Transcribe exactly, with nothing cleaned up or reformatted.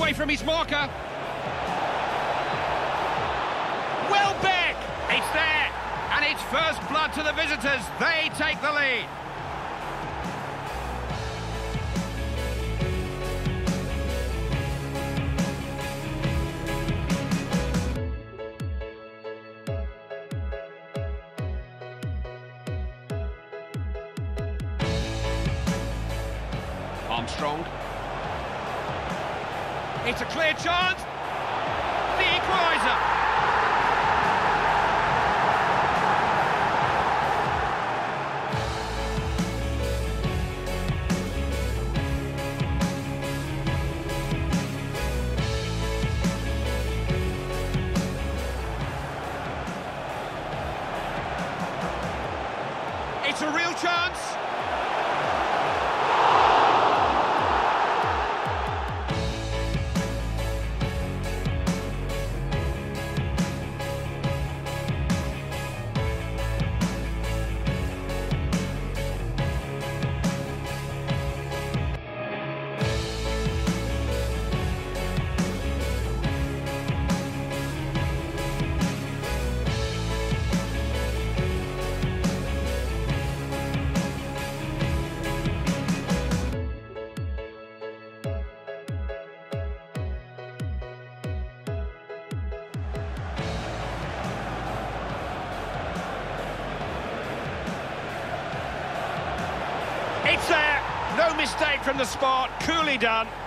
away from his marker. Welbeck! It's there! And it's first blood to the visitors. They take the lead. Armstrong. It's a clear chance. The equaliser. It's a real chance. It's there. No mistake from the spot. Coolly done.